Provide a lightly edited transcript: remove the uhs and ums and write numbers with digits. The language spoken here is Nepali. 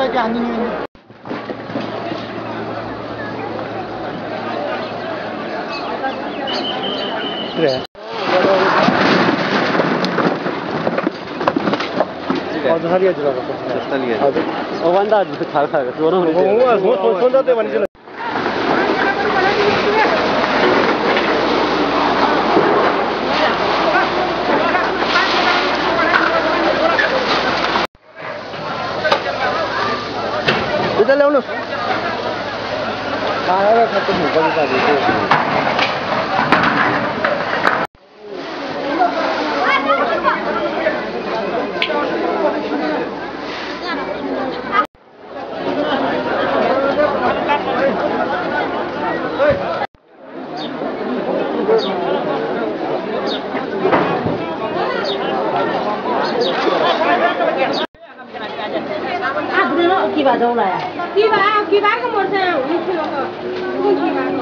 que a ninguém. 어디 살이야 들어가. 살이야. 완다 잘 살아. 저런 거. 손다 때 완전. Kita ल्याउनु खाएर खत्तम हुन्छ Ki ba đâu này? Ki ba có một xe, không